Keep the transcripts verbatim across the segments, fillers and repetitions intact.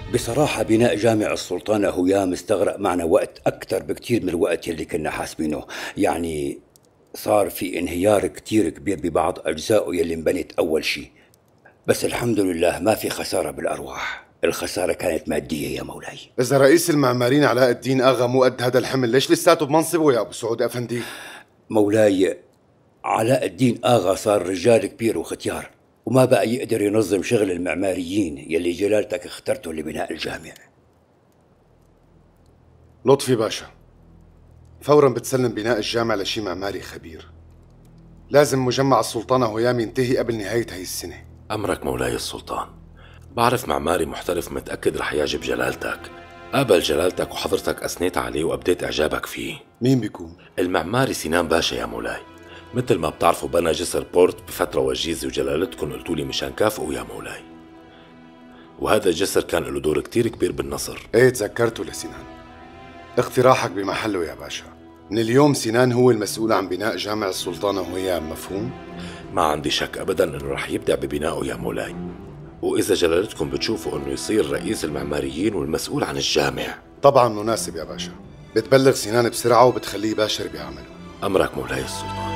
بصراحة بناء جامع السلطانة هيام استغرق معنا وقت أكثر بكتير من الوقت اللي كنا حاسبينه. يعني صار في انهيار كتير كبير ببعض أجزائه يلي انبنت أول شيء، بس الحمد لله ما في خسارة بالأرواح. الخسارة كانت مادية يا مولاي. إذا رئيس المعماريين علاء الدين آغا مو قد هذا الحمل، ليش لساته بمنصبه يا أبو سعود أفندي؟ مولاي علاء الدين آغا صار رجال كبير وختيار، وما بقى يقدر ينظم شغل المعماريين يلي جلالتك اخترته لبناء الجامع. لطفي باشا، فورا بتسلم بناء الجامع لشي معماري خبير. لازم مجمع السلطانة هيام ينتهي قبل نهاية هاي السنة. أمرك مولاي السلطان. بعرف معماري محترف متأكد رح يعجب جلالتك. قابل جلالتك وحضرتك أثنيت عليه وأبديت إعجابك فيه. مين بيكون؟ المعماري سنان باشا يا مولاي. مثل ما بتعرفوا بنى جسر بورت بفترة وجيزة وجلالتكم قلتولي مشان كافئه يا مولاي. وهذا الجسر كان له دور كتير كبير بالنصر. ايه تذكرته لسنان. اقتراحك بمحله يا باشا. من اليوم سنان هو المسؤول عن بناء جامع السلطانة هيام، مفهوم؟ ما عندي شك أبدا إنه رح يبدع ببنائه يا مولاي. وإذا جلالتكم بتشوفوا إنه يصير رئيس المعماريين والمسؤول عن الجامع. طبعا مناسب يا باشا. بتبلغ سنان بسرعة وبتخليه يباشر بعمله. أمرك مولاي السلطان.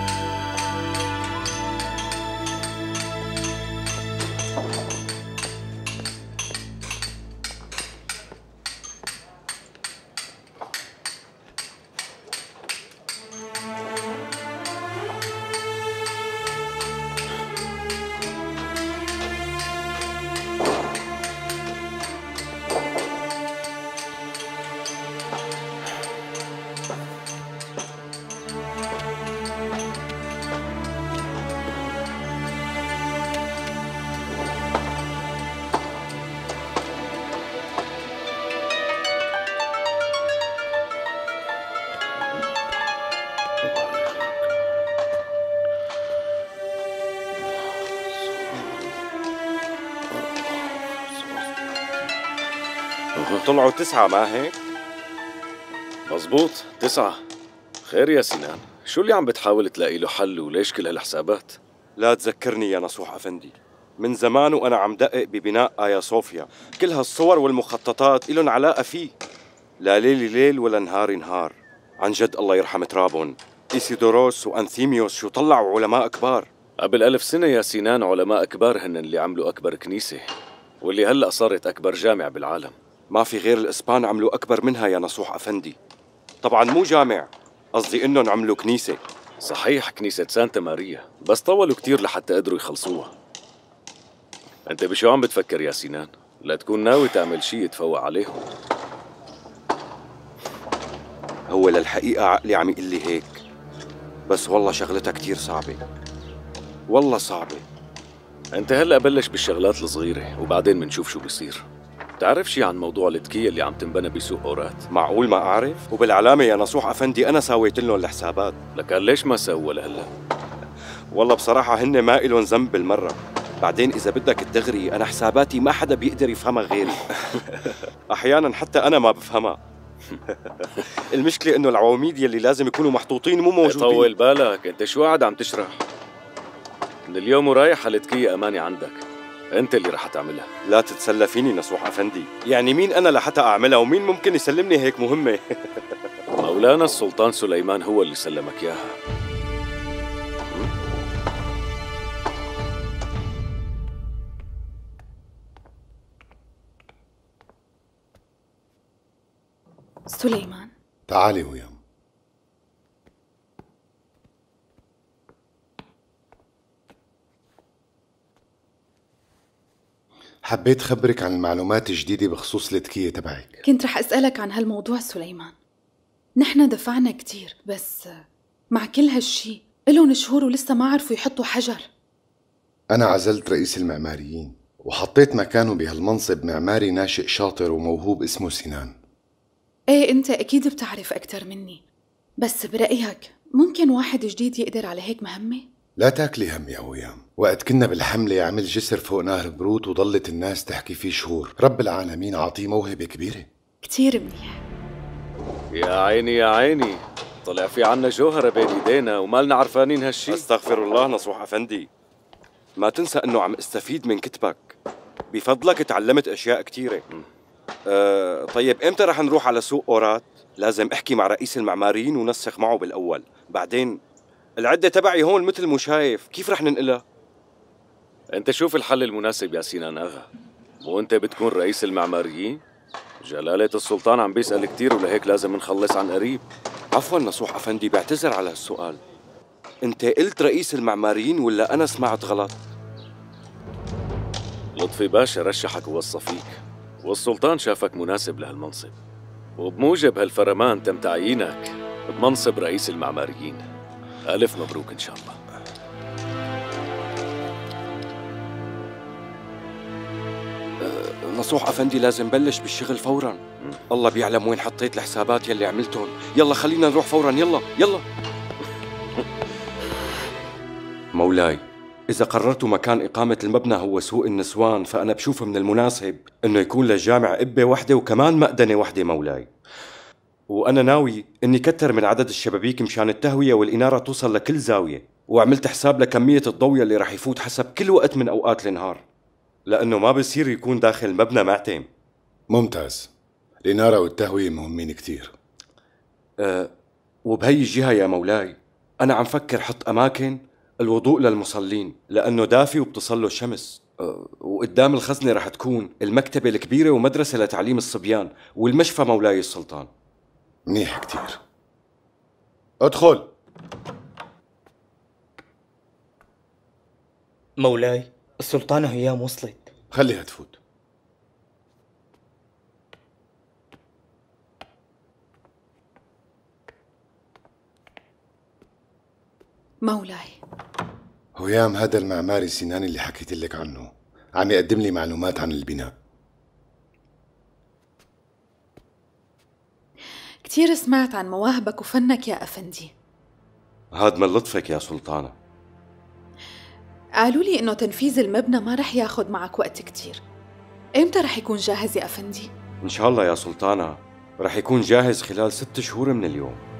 طلعوا تسعة ما هيك؟ مزبوط تسعة. خير يا سنان، شو اللي عم بتحاول تلاقي له حل وليش كل هالحسابات؟ لا تذكرني يا نصوح أفندي، من زمان وأنا عم دقق ببناء آيا صوفيا. كل هالصور والمخططات إلن علاقة فيه. لا ليلي ليل ولا نهاري نهار. عن جد الله يرحم ترابهم، إيسيدوروس وأنثيميوس شو طلعوا علماء كبار. قبل ألف سنة يا سنان علماء كبار هن اللي عملوا أكبر كنيسة، واللي هلأ صارت أكبر جامع بالعالم. ما في غير الإسبان عملوا أكبر منها يا نصوح أفندي. طبعا مو جامع، قصدي إنهم عملوا كنيسة. صحيح كنيسة سانتا ماريا، بس طولوا كتير لحتى قدروا يخلصوها. أنت بشو عم بتفكر يا سنان؟ لا تكون ناوي تعمل شي يتفوق عليهم. هو للحقيقة عقلي عم يقول لي هيك، بس والله شغلتها كتير صعبة، والله صعبة. أنت هلأ بلش بالشغلات الصغيرة وبعدين منشوف شو بيصير. تعرف شي عن موضوع التكية اللي عم تنبنى بسوق أورات؟ معقول ما أعرف؟ وبالعلامة يا نصوح أفندي أنا سويت لهم الحسابات. لكن ليش ما سووا لهلا؟ والله بصراحة هن ما إلهم ذنب بالمرة. بعدين إذا بدك الدغري أنا حساباتي ما حدا بيقدر يفهمها غيري. أحيانا حتى أنا ما بفهمها. المشكلة إنه العواميد يلي لازم يكونوا محطوطين مو موجودين. طول بالك، أنت شو قاعد عم تشرح؟ من اليوم ورايح هالتكية أمانة عندك، أنت اللي رح تعملها. لا تتسلى فيني نصوح أفندي، يعني مين أنا لحتى أعملها ومين ممكن يسلمني هيك مهمة؟ مولانا السلطان سليمان هو اللي سلمك إياها. سليمان تعالي هيام. حبيت خبرك عن المعلومات الجديدة بخصوص التكية تبعك. كنت رح أسألك عن هالموضوع سليمان. نحن دفعنا كتير، بس مع كل هالشي إلهم شهور ولسه ما عرفوا يحطوا حجر. أنا عزلت رئيس المعماريين وحطيت مكانه بهالمنصب معماري ناشئ شاطر وموهوب اسمه سنان. ايه انت اكيد بتعرف اكتر مني، بس برأيك ممكن واحد جديد يقدر على هيك مهمة؟ لا تاكلي هم يا هيام. وقت كنا بالحملة عمل جسر فوق نهر بروت وضلت الناس تحكي فيه شهور. رب العالمين عطيه موهبة كبيرة. كتير منيح. يا عيني يا عيني، طلع في عنا جوهرة بين ايدينا ومالنا عرفانين هالشي. استغفر الله نصوح أفندي، ما تنسى انه عم استفيد من كتبك. بفضلك تعلمت اشياء كثيره. أه طيب امتى رح نروح على سوق اورات؟ لازم احكي مع رئيس المعماريين ونسق معه بالاول. بعدين العده تبعي هون مثل مو شايف، كيف رح ننقلها؟ انت شوف الحل المناسب يا سينان اغا، وانت بتكون رئيس المعماريين. جلالة السلطان عم بيسأل كتير ولهيك لازم نخلص عن قريب. عفوا نصوح افندي، بعتذر على هالسؤال. انت قلت رئيس المعماريين ولا انا سمعت غلط؟ لطفي باشا رشحك ووصى فيك، والسلطان شافك مناسب لهالمنصب، وبموجب هالفرمان تم تعيينك بمنصب رئيس المعماريين. ألف مبروك إن شاء الله. نصوح أفندي لازم بلش بالشغل فوراً. م. الله بيعلم وين حطيت الحسابات يلي عملتهم. يلا خلينا نروح فوراً، يلا يلا. مولاي، إذا قررتوا مكان إقامة المبنى هو سوق النسوان، فأنا بشوف من المناسب إنه يكون للجامع قبة وحدة وكمان مأذنة وحدة مولاي. وأنا ناوي إني كتر من عدد الشبابيك مشان التهوية والإنارة توصل لكل زاوية، وعملت حساب لكمية الضوء اللي رح يفوت حسب كل وقت من أوقات النهار، لأنه ما بصير يكون داخل المبنى معتم. ممتاز. الإنارة والتهوية مهمين كتير. أه وبهي الجهة يا مولاي أنا عم فكر حط أماكن الوضوء للمصلين، لأنه دافي وبتصله الشمس. أه وقدام الخزنة رح تكون المكتبة الكبيرة ومدرسة لتعليم الصبيان والمشفى مولاي السلطان. منيح كتير. ادخل. مولاي السلطانة هيام وصلت. خليها تفوت. مولاي هيام، هذا المعماري سنان اللي حكيت لك عنه عم يقدم لي معلومات عن البناء. كتير سمعت عن مواهبك وفنك يا أفندي. هاد من لطفك يا سلطانة. قالوا لي إنه تنفيذ المبنى ما رح ياخد معك وقت كتير. إمتى رح يكون جاهز يا أفندي؟ إن شاء الله يا سلطانة رح يكون جاهز خلال ست شهور من اليوم.